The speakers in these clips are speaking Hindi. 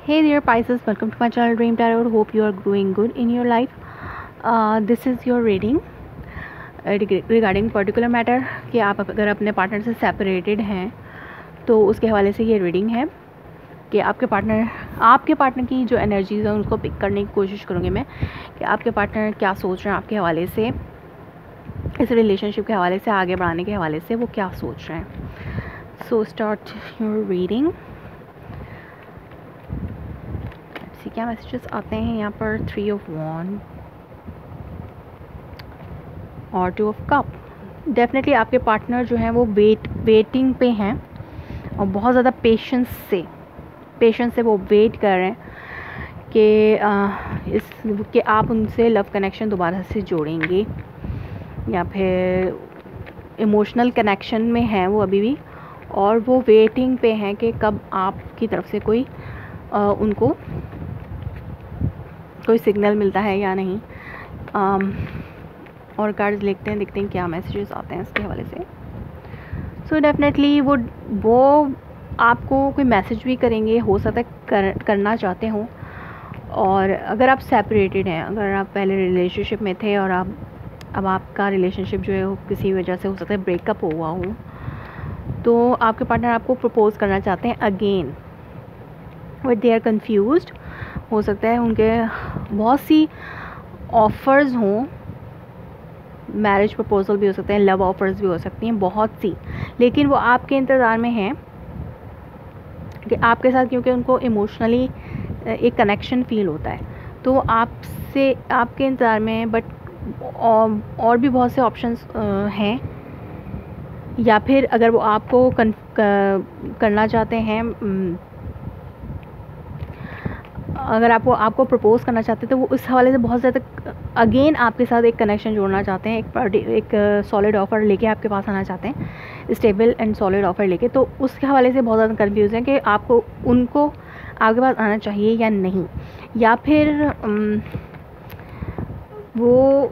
Hey there Pisces, welcome to my channel Dream Tarot. Hope you are doing good in your life. This is your reading regarding particular matter कि आप अगर अपने पार्टनर से सेपरेटेड हैं तो उसके हवाले से ये रीडिंग है कि आपके पार्टनर की जो एनर्जीज हैं उनको पिक करने की कोशिश करूँगी मैं कि आपके पार्टनर क्या सोच रहे हैं आपके हवाले से, इस रिलेशनशिप के हवाले से, आगे बढ़ाने के हवाले से वो क्या सोच रहे हैं. So start your reading. क्या मैसेजेस आते हैं यहाँ पर. 3 of Wands और 2 of Cup. डेफिनेटली आपके पार्टनर जो हैं वो वेटिंग पे हैं और बहुत ज़्यादा पेशेंस से वो वेट कर रहे हैं कि आप उनसे लव कनेक्शन दोबारा से जोड़ेंगे या फिर इमोशनल कनेक्शन में हैं वो अभी भी, और वो वेटिंग पे हैं कि कब आपकी तरफ से उनको कोई सिग्नल मिलता है या नहीं. और कार्ड्स देखते हैं क्या मैसेजेस आते हैं इसके हवाले से. सो डेफिनेटली वो आपको कोई मैसेज भी करेंगे, हो सकता है करना चाहते हो. और अगर आप सेपरेटेड हैं, अगर आप पहले रिलेशनशिप में थे और अब आपका रिलेशनशिप जो है वो किसी वजह से हो सकता है ब्रेकअप हुआ हो, तो आपके पार्टनर आपको प्रपोज करना चाहते हैं again, but they are confused. हो सकता है उनके बहुत सी ऑफ़र्स हों, मैरिज प्रपोजल भी हो सकते हैं, लव ऑफ़र्स भी हो सकती हैं बहुत सी, लेकिन वो आपके इंतज़ार में हैं कि आपके साथ, क्योंकि उनको इमोशनली एक कनेक्शन फ़ील होता है, तो आपसे आपके इंतज़ार में है. बट और भी बहुत से ऑप्शंस हैं. या फिर अगर वो आपको करना चाहते हैं, अगर आपको प्रपोज़ करना चाहते हैं तो वो उस हवाले से बहुत ज़्यादा अगेन आपके साथ एक कनेक्शन जोड़ना चाहते हैं, एक सॉलिड ऑफ़र लेके आपके पास आना चाहते हैं, स्टेबल एंड सॉलिड ऑफ़र लेके. तो उसके हवाले से बहुत ज़्यादा कन्फ्यूज़ है कि आपको उनको आपके पास आना चाहिए या नहीं. या फिर वो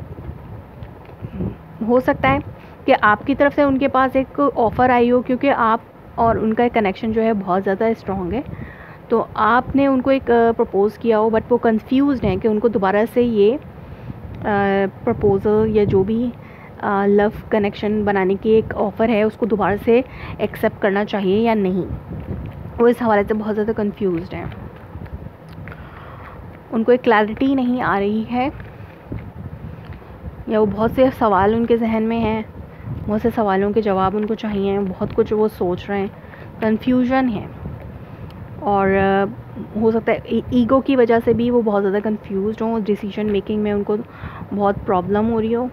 हो सकता है कि आपकी तरफ से उनके पास एक ऑफ़र आई हो, क्योंकि आप और उनका कनेक्शन जो है बहुत ज़्यादा स्ट्रॉन्ग है, तो आपने उनको एक प्रपोज़ किया हो, बट वो कंफ्यूज्ड हैं कि उनको दोबारा से ये प्रपोज़ल या जो भी लव कनेक्शन बनाने की एक ऑफ़र है उसको दोबारा से एक्सेप्ट करना चाहिए या नहीं. वो इस हवाले से बहुत ज़्यादा कंफ्यूज्ड हैं. उनको एक क्लैरिटी नहीं आ रही है, या वो बहुत से सवाल उनके जहन में हैं, बहुत से सवालों के जवाब उनको चाहिए, बहुत कुछ वो सोच रहे हैं, कन्फ्यूजन है. और हो सकता है ईगो की वजह से भी वो बहुत ज़्यादा कंफ्यूज्ड हों, डिसीजन मेकिंग में उनको बहुत प्रॉब्लम हो रही हो.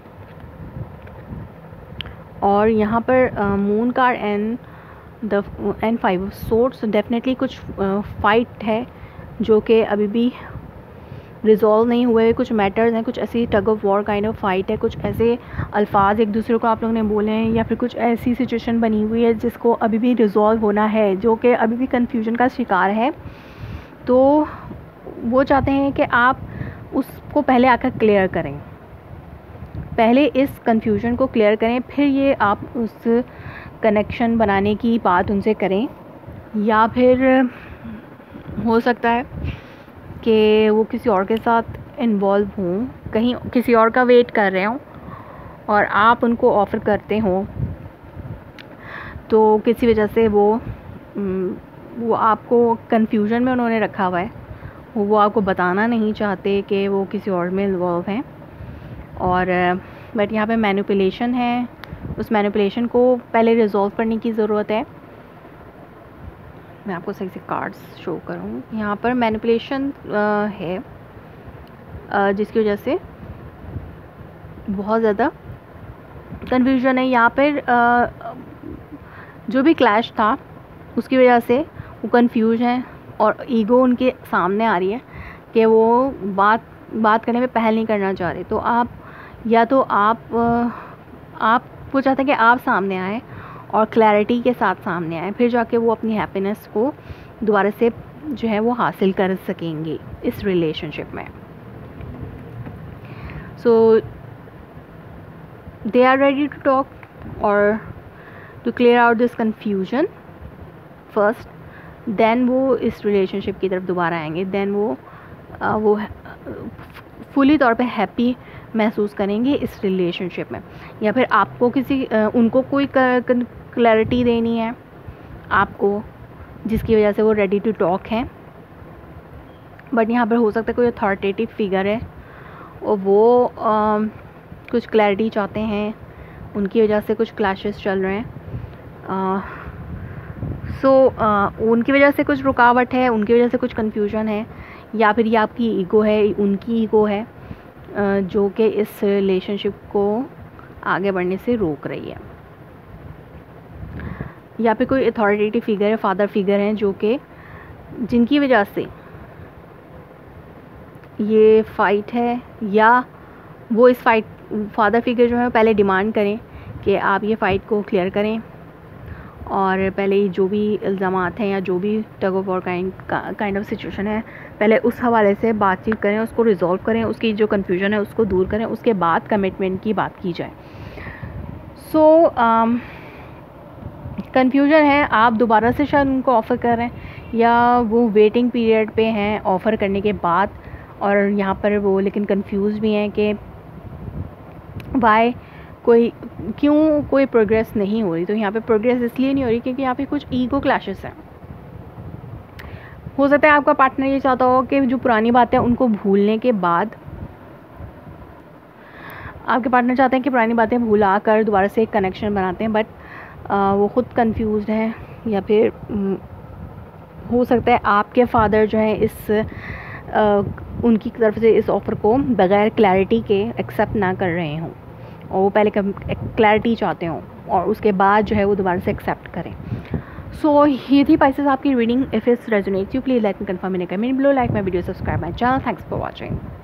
और यहाँ पर moon card and 5 of swords. Definitely कुछ फाइट है जो कि अभी भी रिजॉल्व नहीं हुए. कुछ मैटर्स हैं, कुछ ऐसी tug of war kind of fight है, कुछ ऐसे अल्फाज एक दूसरे को आप लोगों ने बोले हैं, या फिर कुछ ऐसी सिचुएशन बनी हुई है जिसको अभी भी रिजॉल्व होना है, जो कि अभी भी कन्फ्यूजन का शिकार है. तो वो चाहते हैं कि आप उसको पहले आकर क्लियर करें, पहले इस कन्फ्यूजन को क्लियर करें, फिर ये आप उस कनेक्शन बनाने की बात उनसे करें. या फिर हो सकता है कि वो किसी और के साथ इन्वॉल्व हों, कहीं किसी और का वेट कर रहे हों और आप उनको ऑफ़र करते हो, तो किसी वजह से वो आपको कंफ्यूजन में उन्होंने रखा हुआ है, वो आपको बताना नहीं चाहते कि वो किसी और में इन्वॉल्व हैं. और बट यहाँ पे मैनिपुलेशन है, उस मैनिपुलेशन को पहले रिजॉल्व करने की ज़रूरत है. मैं आपको सही से कार्ड्स शो करूँ. यहाँ पर मैनिपुलेशन है जिसकी वजह से बहुत ज़्यादा कन्फ्यूजन है. यहाँ पर जो भी क्लैश था उसकी वजह से वो कंफ्यूज हैं और ईगो उनके सामने आ रही है कि वो बात करने में पहल नहीं करना चाह रहे. तो आप वो चाहते हैं कि आप सामने आए और क्लैरिटी के साथ सामने आए, फिर जाके वो अपनी हैप्पीनेस को दोबारा से जो है वो हासिल कर सकेंगे इस रिलेशनशिप में. So they are ready to talk और to clear out this confusion. First then वो इस रिलेशनशिप की तरफ दोबारा आएंगे, देन वो फुली तौर पे हैप्पी महसूस करेंगे इस रिलेशनशिप में। या फिर आपको उनको कोई क्लैरिटी देनी है आपको, जिसकी वजह से वो रेडी टू टॉक हैं। बट यहाँ पर हो सकता है कोई अथॉरिटेटिव फिगर है और वो कुछ क्लैरिटी चाहते हैं, उनकी वजह से कुछ क्लैशेस चल रहे हैं। उनकी वजह से कुछ रुकावट है, उनकी वजह से कुछ कन्फ्यूजन है, या फिर ये आपकी ईगो है, उनकी ईगो है जो कि इस रिलेशनशिप को आगे बढ़ने से रोक रही है। या फिर कोई अथॉरिटेटिव फिगर है, फादर फिगर हैं जो कि जिनकी वजह से ये फ़ाइट है, या वो इस फाइट फादर फिगर जो है पहले डिमांड करें कि आप ये फ़ाइट को क्लियर करें, और पहले जो भी इल्ज़ामात हैं या जो भी tug of war kind of situation है, पहले उस हवाले से बातचीत करें, उसको रिजॉल्व करें, उसकी जो कन्फ्यूजन है उसको दूर करें, उसके बाद कमिटमेंट की बात की जाए। कन्फ्यूजन है, आप दोबारा से शायद उनको ऑफ़र कर रहे हैं, या वो वेटिंग पीरियड पे हैं ऑफ़र करने के बाद, और यहाँ पर वो लेकिन कंफ्यूज भी हैं कि क्यों कोई प्रोग्रेस नहीं हो रही। तो यहाँ पे प्रोग्रेस इसलिए नहीं हो रही क्योंकि यहाँ पे कुछ ईगो क्लैशेस हैं। हो सकता है आपका पार्टनर ये चाहता हो कि जो पुरानी बातें हैं उनको भूलने के बाद, आपके पार्टनर चाहते हैं कि पुरानी बातें भुला कर दोबारा से एक कनेक्शन बनाते हैं, बट वो ख़ुद कंफ्यूज्ड हैं, या फिर हो सकता है आपके फादर जो है उनकी तरफ से इस ऑफ़र को बग़ैर क्लैरिटी के एक्सेप्ट ना कर रहे हों, और वो पहले क्लैरिटी चाहते हों और उसके बाद जो है वो दोबारा से एक्सेप्ट करें। ये थी पाइसेस आपकी reading. If it's resonates you please like me, confirm in comment below, like my video, subscribe my channel. Thanks for watching.